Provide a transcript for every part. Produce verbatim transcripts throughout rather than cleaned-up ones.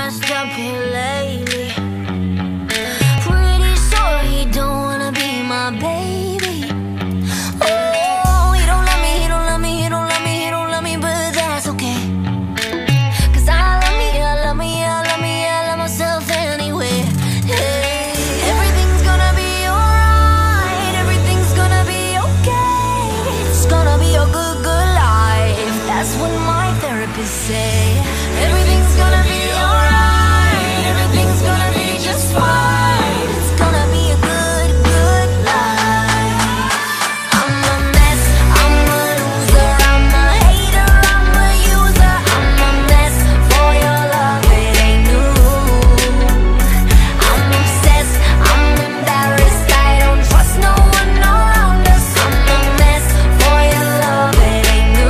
messed up here lately. Pretty sure he don't wanna be my baby. Oh, he don't love me, he don't love me, he don't love me, he don't love me, but that's okay. Cause I love me, I love me, I love me, I love myself anyway. Hey, everything's gonna be alright, everything's gonna be okay. It's gonna be a good, good life. That's what my therapist say. Everything's gonna be alright, everything's gonna be just fine. It's gonna be a good, good life. I'm a mess, I'm a loser, I'm a hater, I'm a user. I'm a mess for your love, it ain't new. I'm obsessed, I'm embarrassed, I don't trust no one around us. I'm a mess for your love, it ain't new.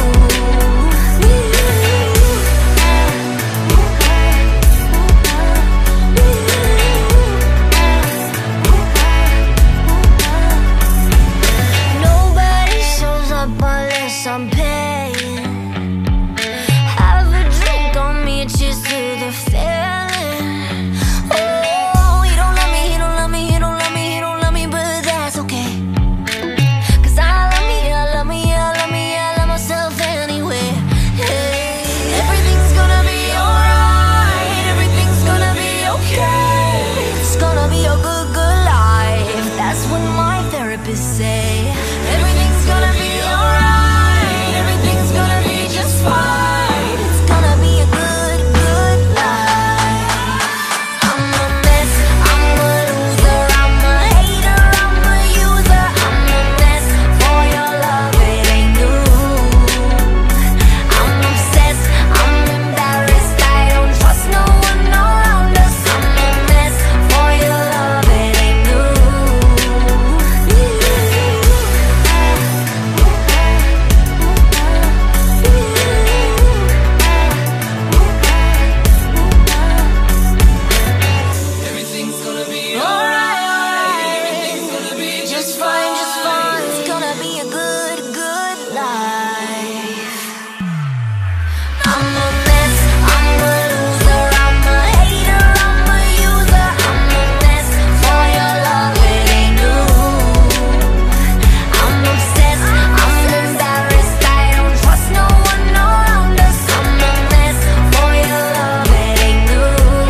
Nobody shows up unless I'm paying. Have a drink on me, cheers to the feeling. Oh, he don't love me, he don't love me, he don't love me, he don't love me, but that's okay. Cause I love me, I love me, I love me, I love myself anyway. Hey, everything's gonna be alright, everything's gonna be okay. It's gonna be a good, good life. That's what my therapist say. Everything's gonna be alright, everything's gonna be just fine. It's gonna be a good, good life. I'm a mess, I'm a loser, I'm a hater, I'm a user. I'm a mess for your love, it ain't new. I'm obsessed, I'm embarrassed, I don't trust no one around us. I'm a mess for your love, it ain't new. Everything's gonna be Alright, everything's gonna be just fine, just fine. It's gonna be a good, good life. I'm a mess, I'm a loser, I'm a hater, I'm a user. I'm a mess for your love, it ain't new. I'm obsessed, I'm embarrassed, I don't trust no one around us. I'm a mess for your love, it ain't new.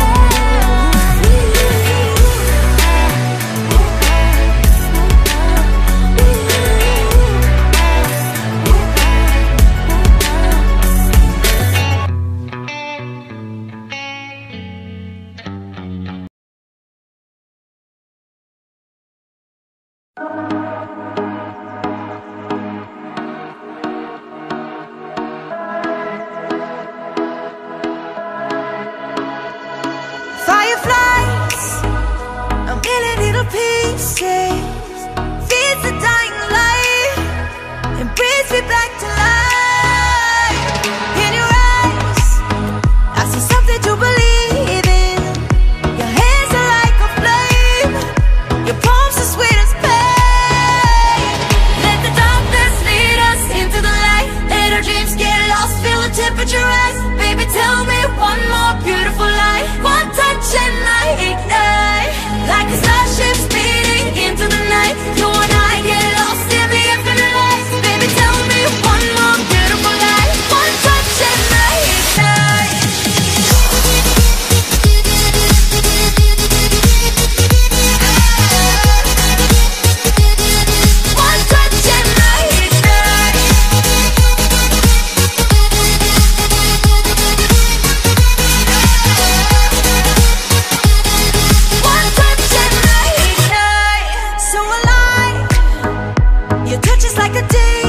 Fireflies, a million little pieces, feeds the dying light and brings me back to life. In your eyes, I see something to believe in. Your hands are like a flame, your palms are sweet as pain. Let the darkness lead us into the light. Let our dreams get lost, feel the temperature rise. Baby, tell me one more beautiful lie. One touch and I ignite, like a starship speeding into the night. You and I get lost in the infinite lights. Baby, tell me one more beautiful lie. One touch and I ignite. One touch and I ignite. One touch and I ignite. So alive, your touch is like a day.